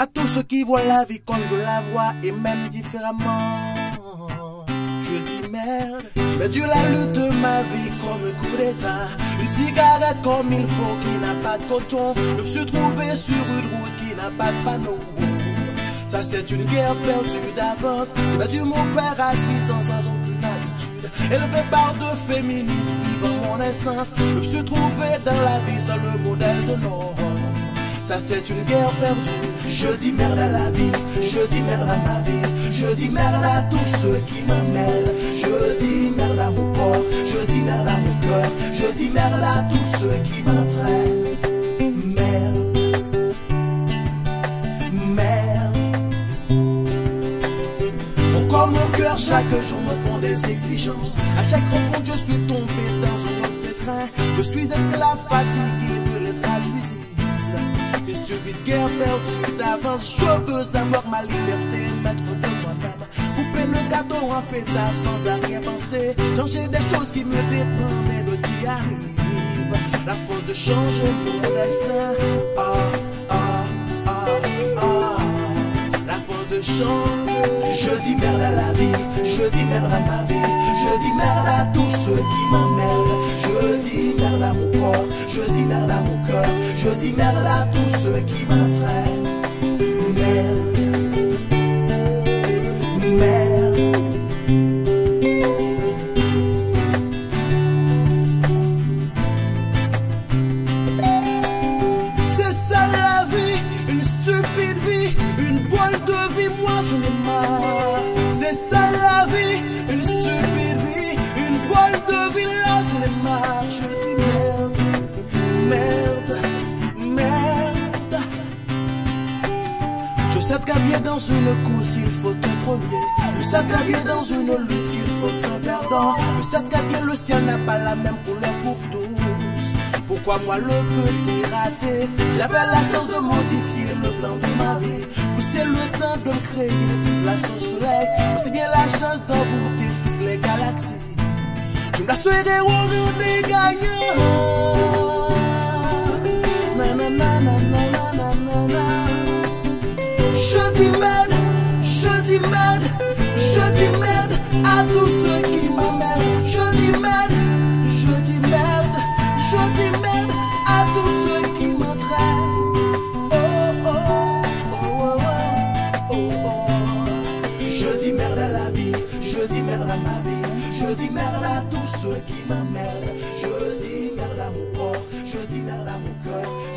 À tous ceux qui voient la vie comme je la vois et même différemment, je dis merde. Mais Dieu la lutte de ma vie comme un coup d'état. Une cigarette comme il faut qui n'a pas de coton. Je me suis trouvé sur une route qui n'a pas de panneau. Ça c'est une guerre perdue d'avance. J'ai battu mon père à 6 ans sans aucune habitude. Élevé par deux féministes vivant mon essence. Je me suis trouvé dans la vie sans le modèle de norme. Ça c'est une guerre perdue. Je dis merde à la vie, je dis merde à ma vie, je dis merde à tous ceux qui m'emmerdent. Je dis merde à mon corps, je dis merde à mon cœur, je dis merde à tous ceux qui m'entraînent. Merde, merde. Mon corps, mon cœur, chaque jour me font des exigences. À chaque rencontre je suis tombé dans un autre pétrin. Je suis esclave fatigué de l'être adjuisible. Une stupide guerre perdue d'avance. Je veux avoir ma liberté, maître de moi-même. Couper le gâteau en fêtard sans arrière-pensée. Changer des choses qui me dépendent et d'autres qui arrivent. La force de changer mon destin. La force de changer. Je dis merde à la vie, je dis merde à ma vie, je dis merde à tous ceux qui m'emmerdent. Je dis merde à mon corps, je dis merde à mon cœur, je dis merde à tous ceux qui m'entraînent. Merde, merde. C'est ça la vie, une stupide vie, une boîte de vie, moi j'en ai marre. C'est ça la vie, une stupide vie, une boîte de vie, là j'en ai marre. Je dis merde, merde, merde. Je sais qu'à bien dans une course il faut un premier. Je sais qu'à bien dans une lutte qu'il faut un perdant. Je sais qu'à bien le ciel n'a pas la même couleur pour tous. Pourquoi moi le petit raté? J'avais la chance de modifier le plan de ma vie. Pousser le temps de me créer une place au soleil. Aussi bien la chance d'envoûter toutes les galaxies. Je me la serai au rire des gagnants. Je dis merde, je dis merde, je dis merde à tous ceux qui m'emmerdent. Je dis merde, je dis merde, je dis merde à tous ceux qui m'entraînent. Je dis merde à la vie, je dis merde à ma vie, je dis merde à tous ceux qui m'emmerdent. Je dis merde à mon corps, je dis merde à mon cœur,